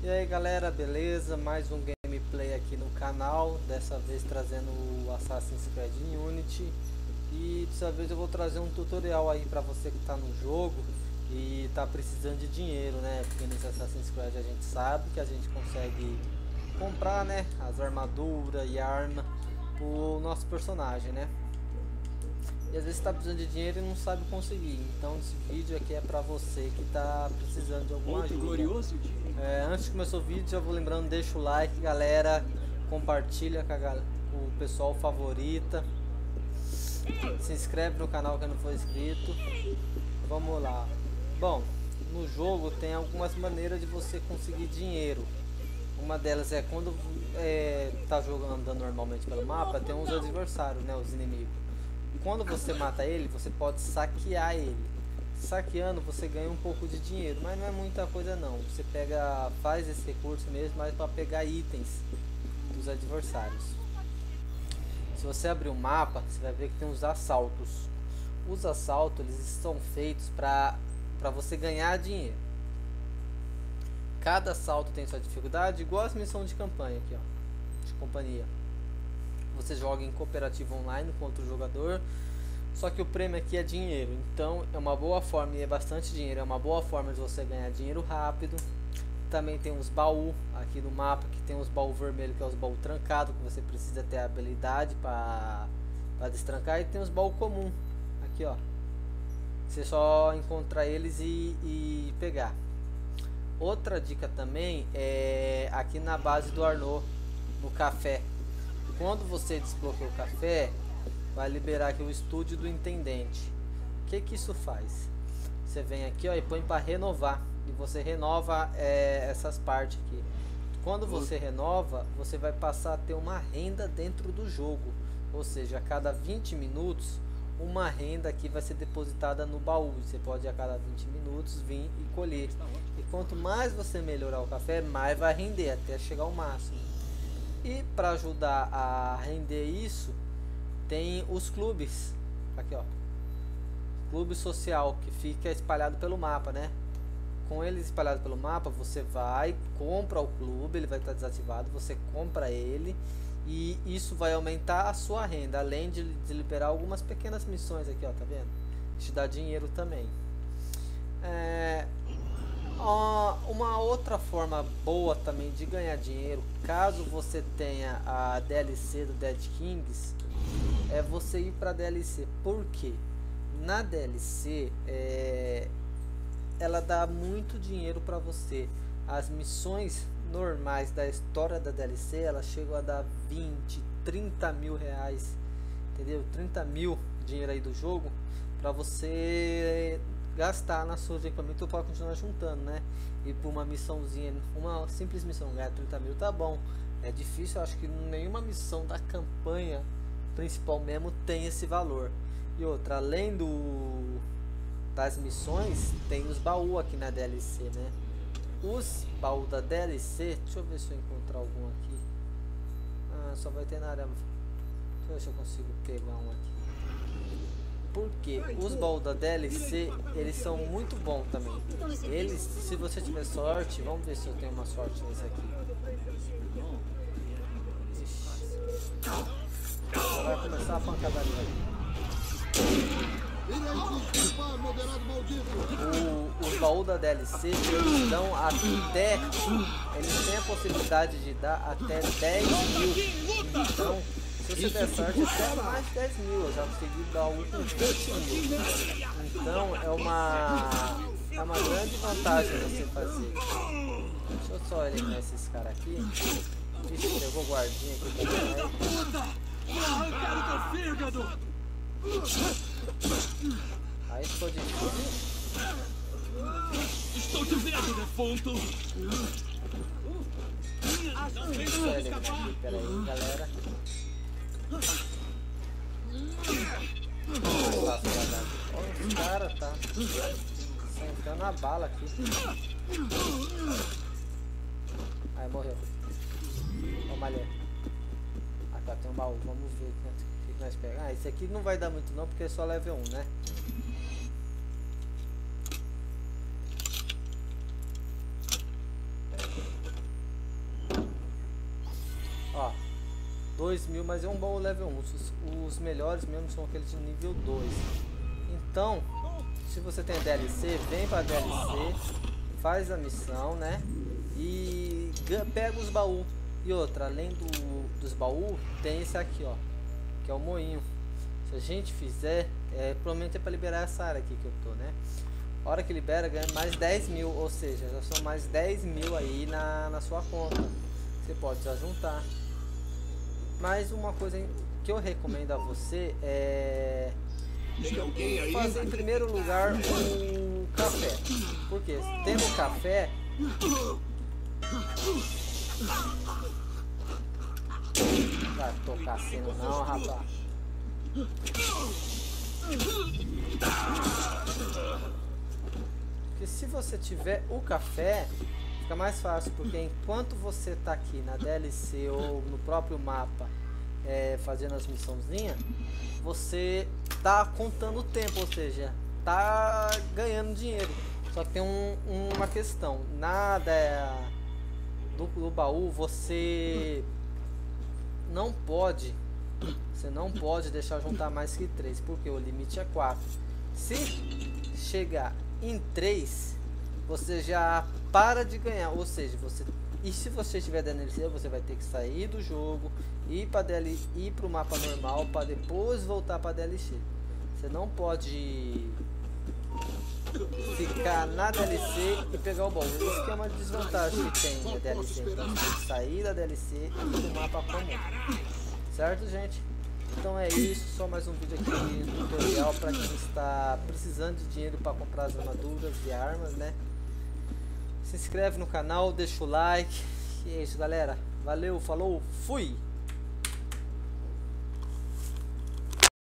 E aí galera, beleza? Mais um gameplay aqui no canal, dessa vez trazendo o Assassin's Creed Unity. E dessa vez eu vou trazer um tutorial aí pra você que tá no jogo e tá precisando de dinheiro, né? Porque nesse Assassin's Creed a gente sabe que a gente consegue comprar, né, as armaduras e arma pro nosso personagem, né? E às vezes está precisando de dinheiro e não sabe conseguir. Então esse vídeo aqui é para você que está precisando de alguma ajuda. Antes de começar o vídeo, já vou lembrando, deixa o like, galera, compartilha com o pessoal, favorita, se inscreve no canal quem não for inscrito. Vamos lá. Bom, no jogo tem algumas maneiras de você conseguir dinheiro. Uma delas é quando tá jogando, andando normalmente pelo mapa, tem uns adversários, né, os inimigos. Quando você mata ele, você pode saquear ele. Saqueando, você ganha um pouco de dinheiro, mas não é muita coisa não. Você faz esse recurso mesmo, mas para pegar itens dos adversários. Se você abrir o mapa, você vai ver que tem os assaltos. Os assaltos, eles são feitos para você ganhar dinheiro. Cada assalto tem sua dificuldade, igual as missões de campanha aqui, ó, de companhia. Você joga em cooperativo online com outro jogador, só que o prêmio aqui é dinheiro, então é uma boa forma, e é bastante dinheiro, é uma boa forma de você ganhar dinheiro rápido. Também tem os baús aqui no mapa, que tem os baús vermelhos, que é os baús trancados, que você precisa ter habilidade para destrancar, e tem os baús comum aqui, ó, você só encontrar eles e pegar. Outra dica também é aqui na base do Arnaud, no café. Quando você desbloqueia o café, vai liberar aqui o estúdio do intendente. O que isso faz? Você vem aqui, ó, e põe para renovar, e você renova essas partes aqui. Quando você renova, você vai passar a ter uma renda dentro do jogo, ou seja, a cada 20 minutos uma renda aqui vai ser depositada no baú. Você pode a cada 20 minutos vir e colher, e quanto mais você melhorar o café, mais vai render até chegar ao máximo. E para ajudar a render isso, tem os clubes aqui, ó, clube social, que fica espalhado pelo mapa, né? Com eles espalhados pelo mapa, você vai, compra o clube, ele vai estar desativado, você compra ele, e isso vai aumentar a sua renda, além de liberar algumas pequenas missões aqui, ó, tá vendo? Te dá dinheiro também. Uma outra forma boa também de ganhar dinheiro, caso você tenha a DLC do Dead Kings, é você ir para DLC. Por quê? Na DLC ela dá muito dinheiro para você. As missões normais da história da DLC, elas chegam a dar 20, 30 mil reais, entendeu? 30 mil dinheiro aí do jogo para você gastar na sua equipamento para continuar juntando, né? E por uma missãozinha, uma simples missão, ganhar 30 mil tá bom. É difícil, acho que nenhuma missão da campanha principal mesmo tem esse valor. E outra, além das missões, tem os baús aqui na DLC, né? Os baús da DLC, deixa eu ver se eu encontrar algum aqui. Só vai ter na área. Deixa eu ver se eu consigo pegar um aqui. Porque os baús da DLC, eles são muito bons também. Eles, se você tiver sorte, vamos ver se eu tenho uma sorte nesse aqui. Vai começar a pancadaria. Os baús da DLC, eles dão até, eles têm a possibilidade de dar até 10 mil. Então, se você der sorte, até mais de 10 mil. Eu já consegui dar um com 20 mil. Então é uma grande vantagem você fazer. Deixa eu só eliminar esses caras aqui. Vixe, pegou o guardinha aqui também. Aí ficou difícil. Estou te vendo, defunto. Pera aí, galera. Olha, os caras tá sentando a bala aqui. Aí morreu. Ó, malha. Aqui tem um baú, vamos ver o que nós pegamos. Esse aqui não vai dar muito não, porque é só level 1, né? 2.000, mas é um baú level 1. Os melhores mesmo são aqueles de nível 2. Então, se você tem DLC, vem pra DLC, faz a missão, né? E pega os baús. E outra, além dos baús, tem esse aqui, ó, que é o moinho. Se a gente fizer, provavelmente é para liberar essa área aqui que eu tô, né? A hora que libera, ganha mais 10.000, ou seja, já são mais 10.000 aí na sua conta. Você pode já juntar. Mas uma coisa que eu recomendo a você é fazer em primeiro lugar o café. Porque tendo café, vai tocar sino não, rapaz. Porque se você tiver o café, fica mais fácil, porque enquanto você tá aqui na DLC ou no próprio mapa fazendo as missãozinhas, você tá contando o tempo, ou seja, tá ganhando dinheiro. Só que tem uma questão, do baú você não pode deixar juntar mais que 3, porque o limite é 4. Se chegar em 3, você já para de ganhar, ou seja, se você estiver DLC, você vai ter que sair do jogo, ir para o mapa normal, para depois voltar para DLC. Você não pode ficar na DLC e pegar o baú. Isso que é uma desvantagem que tem na DLC. Então você tem que sair da DLC e ir pro mapa comum. Certo, gente? Então é isso, só mais um vídeo aqui no tutorial para quem está precisando de dinheiro para comprar as armaduras e armas, né? Se inscreve no canal, deixa o like. E é isso, galera. Valeu, falou, fui!